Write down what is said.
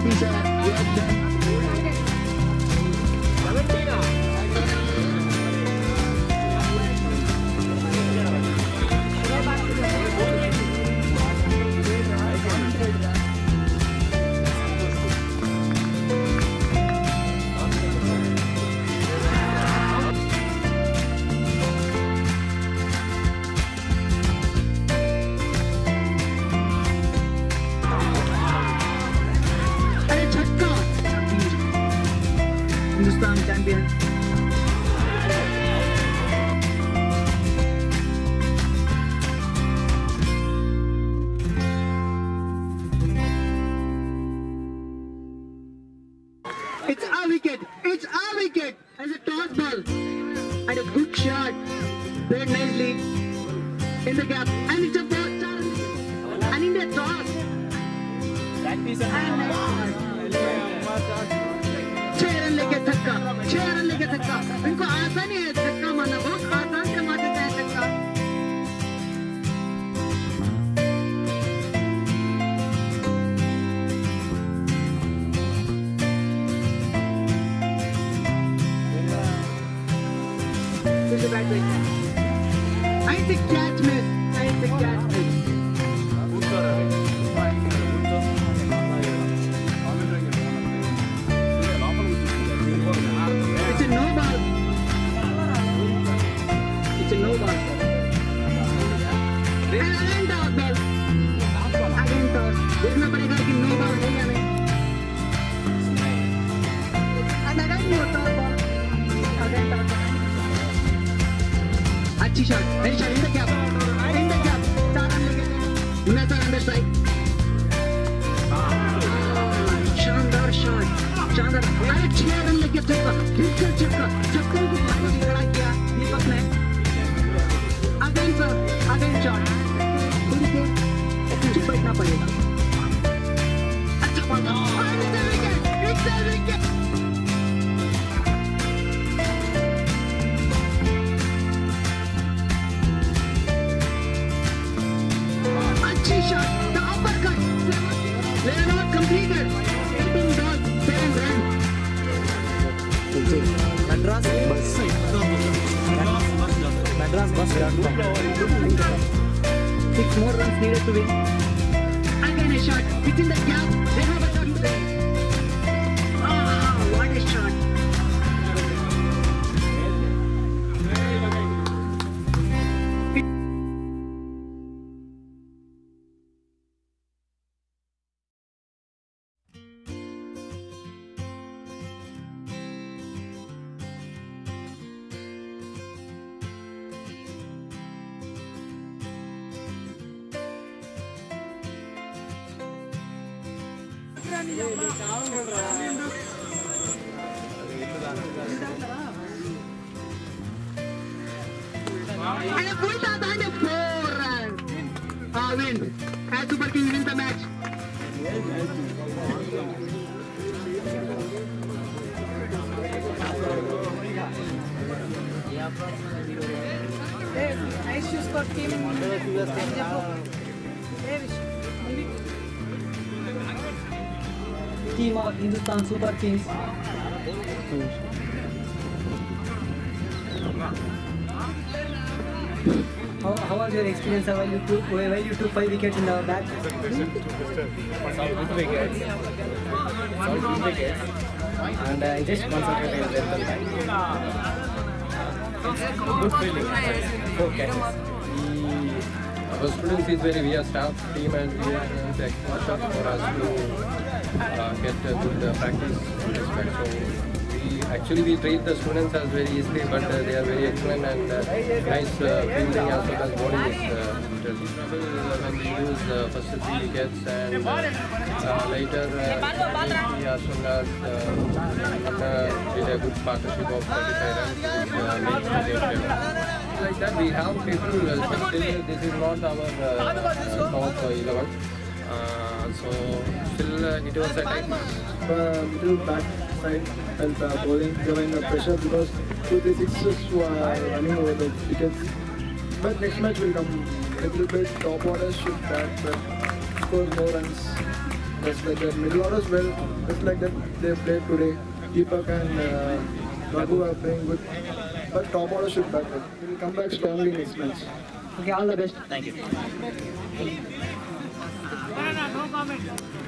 Hindustan champion. It's our wicket. It's our wicket. As a toss ball and a good shot, played nicely in the gap, and it's a ball. And in the toss. Practice छह run लेके छक्का इनको आसानी है छक्का मारना बहुत आसान से मार देते हैं छक्का This is a bad way. I think catch miss. I think catch miss. देखना पड़ेगा कि नो बॉल है या नहीं अच्छी shot in the gap 4 run लेके नेट अंडर साइड शानदार शॉट शानदार 6 रन लेके छक्का को फाइनली खड़ा किया दीपक ने अगेन शॉट थोड़ी देर चुप बैठना पड़ेगा अच्छी shot the uppercut Leonard completed 18 balls 7 runs Madras bus 6 more runs needed to win again a shot it's in the gap they have a shot to play what a shot And a full toss and a 4 runs. Win. As Super King wins the match. Hey, nice shoes for team. Team of Hindustan Super Kings. How was your experience while you took 5 wickets in the match? Good wickets. Good wickets. And I just concentrated on the good feeling. 4 catches. Our students is we are staff team and we are the exposure for us to get good practice in this match. So we treat the students as very easily, but they are very excellent and nice fielding as well as bowling is when we use first 3 wickets and later we as well as with a good partnership of 35 runs makes the game fair. Like that we have people, still this is not our top 11. So still it was a tight match. Middle back side and bowling given the pressure because 2-3-6s were running over the wickets. But next match will come a little bit top orders should bat but score more runs just like that. Middle orders well, just like that they played today. Deepak and Raghu are playing good, but top order should back up. He will come back strongly next match. Okay, all the best. Thank you.